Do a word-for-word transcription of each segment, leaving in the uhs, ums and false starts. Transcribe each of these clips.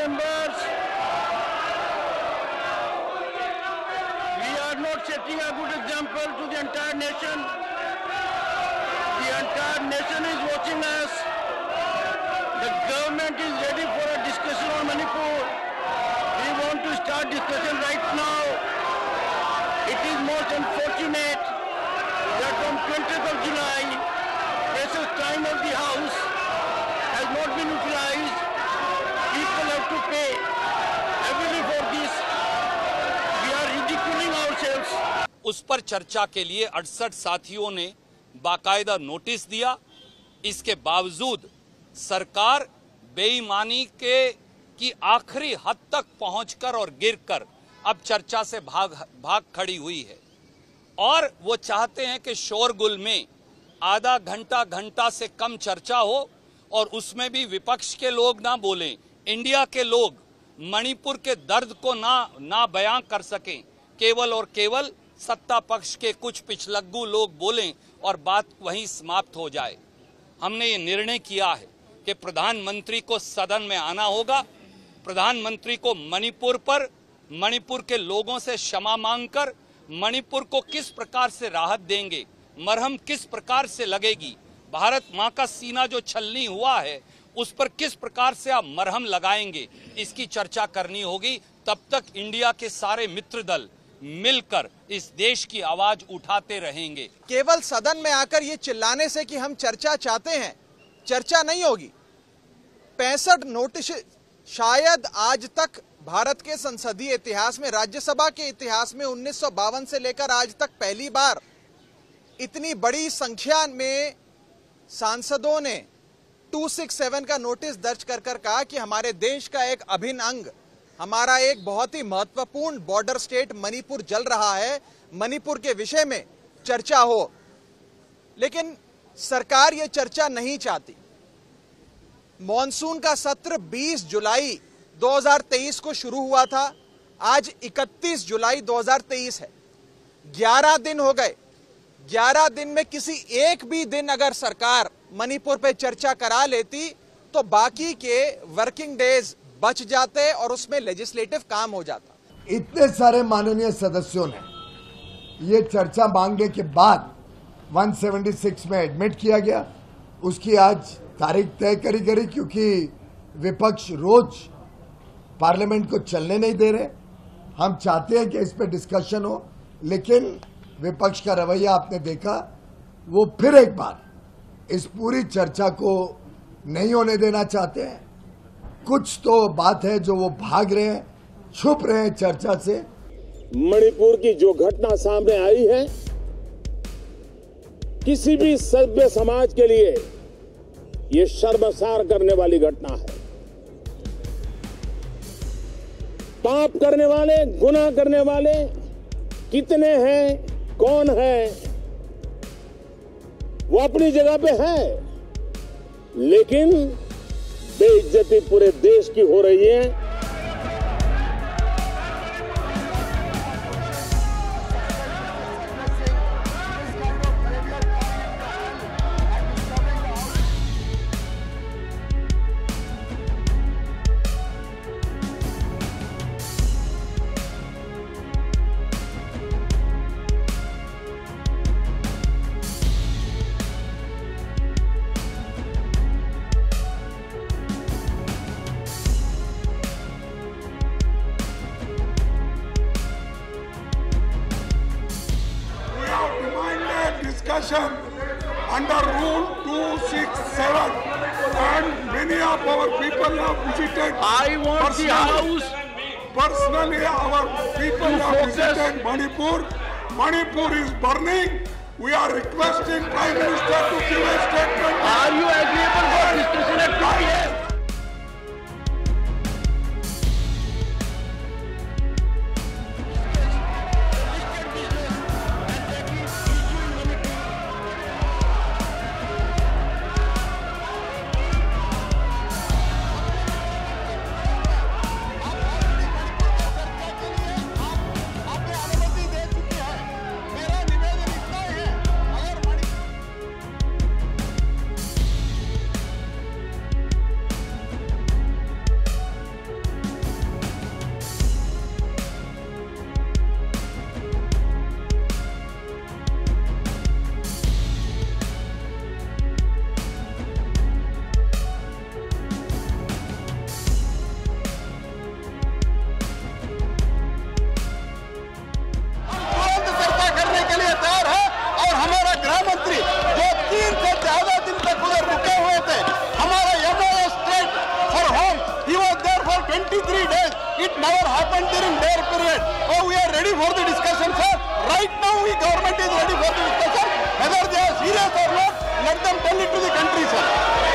members, we are not setting a good example to the entire nation. The entire nation is watching us. The government is ready for a discussion on Manipur. We want to start discussion right now. It is most unfortunate that on twentieth of July, precious time of the House has not been utilized. People have to pay heavily for this. We are ridiculing ourselves. उस पर चर्चा के लिए अड़सठ साथियों ने बाकायदा notice दिया। इसके बावजूद सरकार बेईमानी के की आखिरी हद तक पहुंचकर और गिरकर अब चर्चा से भाग भाग खड़ी हुई है और वो चाहते हैं कि शोरगुल में आधा घंटा घंटा से कम चर्चा हो और उसमें भी विपक्ष के लोग ना बोलें, इंडिया के लोग मणिपुर के दर्द को ना ना बयां कर सकें, केवल और केवल सत्ता पक्ष के कुछ पिछलग्गू लोग बोलें और बात वहीं समाप्त हो जाए। हमने ये निर्णय किया है कि प्रधानमंत्री को सदन में आना होगा। प्रधानमंत्री को मणिपुर पर मणिपुर के लोगों से क्षमा मांगकर मणिपुर को किस प्रकार से राहत देंगे, मरहम किस प्रकार से लगेगी, भारत मां का सीना जो छलनी हुआ है उस पर किस प्रकार से आप मरहम लगाएंगे, इसकी चर्चा करनी होगी। तब तक इंडिया के सारे मित्र दल मिलकर इस देश की आवाज उठाते रहेंगे। केवल सदन में आकर ये चिल्लाने से कि हम चर्चा चाहते हैं, चर्चा नहीं होगी। पैंसठ नोटिस शायद आज तक भारत के संसदीय इतिहास में, राज्यसभा के इतिहास में उन्नीस सौ बावन से लेकर आज तक पहली बार इतनी बड़ी संख्या में सांसदों ने दो सौ सरसठ का नोटिस दर्ज कर कर कहा कि हमारे देश का एक अभिन्न अंग, हमारा एक बहुत ही महत्वपूर्ण बॉर्डर स्टेट मणिपुर जल रहा है, मणिपुर के विषय में चर्चा हो। लेकिन सरकार ये चर्चा नहीं चाहती। मॉनसून का सत्र बीस जुलाई दो हज़ार तेईस को शुरू हुआ था, आज इकतीस जुलाई दो हज़ार तेईस है। ग्यारह दिन हो गए। ग्यारह दिन में किसी एक भी दिन अगर सरकार मणिपुर पे चर्चा करा लेती तो बाकी के वर्किंग डेज बच जाते और उसमें लेजिस्लेटिव काम हो जाता। इतने सारे माननीय सदस्यों ने ये चर्चा मांगने के बाद एक सौ छिहत्तर में एडमिट किया गया। उसकी आज तारीख तय करी गई क्योंकि विपक्ष रोज पार्लियामेंट को चलने नहीं दे रहे। हम चाहते हैं कि इस पे डिस्कशन हो, लेकिन विपक्ष का रवैया आपने देखा, वो फिर एक बार इस पूरी चर्चा को नहीं होने देना चाहते हैं। कुछ तो बात है जो वो भाग रहे हैं, छुप रहे हैं चर्चा से। मणिपुर की जो घटना सामने आई है, किसी भी सभ्य समाज के लिए ये शर्मसार करने वाली घटना है। पाप करने वाले, गुनाह करने वाले कितने हैं, कौन है, वो अपनी जगह पे है, लेकिन बेइज्जती पूरे देश की हो रही है। Under Rule two sixty-seven, and many of our people have visited. I want the House. Personally, our people have visited Manipur. Manipur is burning. We are requesting Prime Minister to give a statement. Are you agreeable for discussion at two P M? twenty-three days. It never happened during their period. Oh, we are ready for the discussion, sir. Right now, we government is ready for the discussion. Whether they are serious or not, let them tell it to the country, sir.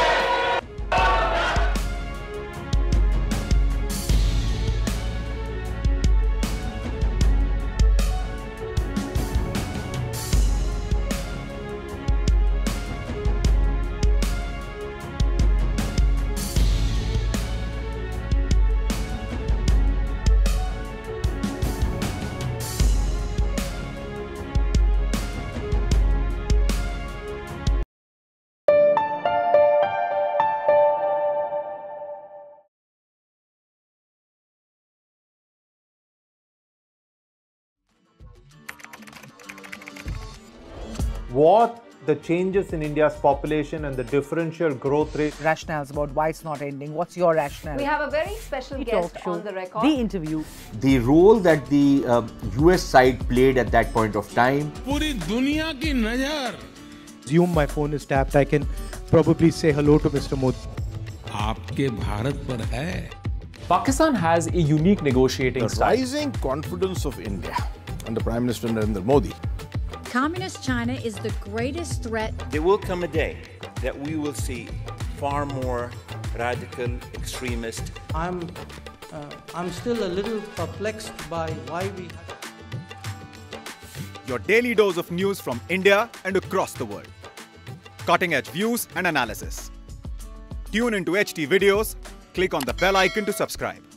What the changes in India's population and the differential growth rate. Rationales about why it's not ending. What's your rationale? We have a very special guest on the record. The interview. The role that the uh, U S side played at that point of time. पूरी दुनिया की नजर. Assume my phone is tapped. I can probably say hello to Mister Modi. आपके भारत पर है. Pakistan has a unique negotiating the style. Rising confidence of India under Prime Minister Narendra Modi. Communist China is the greatest threat. There will come a day that we will see far more radical extremist. I'm, uh, I'm still a little perplexed by why we. Your daily dose of news from India and across the world. Cutting edge views and analysis. Tune into H T videos. Click on the bell icon to subscribe.